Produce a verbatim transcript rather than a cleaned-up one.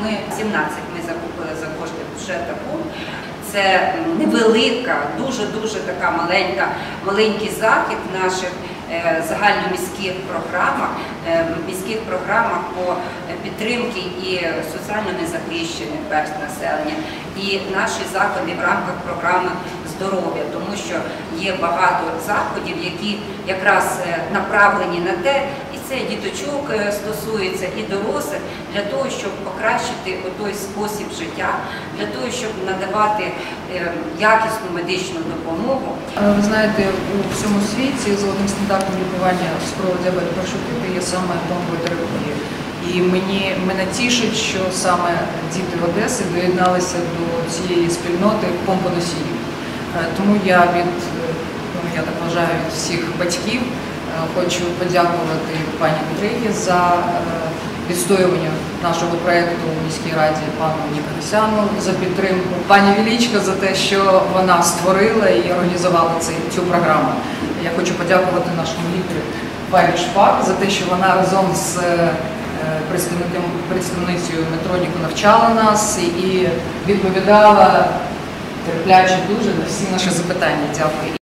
ми сімнадцять ми закупили за кошти бюджету. Це невелика, дуже-дуже така маленька, маленький захід в наших е, загальноміських програмах, е, міських програмах по підтримці і соціально незахищених верств населення. І наші заходи в рамках програми здоров'я, тому що є багато заходів, які якраз направлені на те, і це діточок стосується, і дорослих, для того, щоб покращити той спосіб життя, для того, щоб надавати якісну медичну допомогу. Ви знаєте, у всьому світі золотим стандартом лікування цукрового діабету першого типу є саме помпова терапія. І мені, мене тішить, що саме діти в Одесі доєдналися до цієї спільноти помпоносіїв. Тому я від, ну, я так вважаю, від всіх батьків хочу подякувати пані Петрині за відстоювання нашого проєкту у міській раді, пану Ніколасяну за підтримку, пані Величко за те, що вона створила і організувала цю, цю програму. Я хочу подякувати нашому лікарю пані Шпак за те, що вона разом з представницею Медтроніку навчала нас і відповідала терпляче дуже на всі наші запитання. Дякую.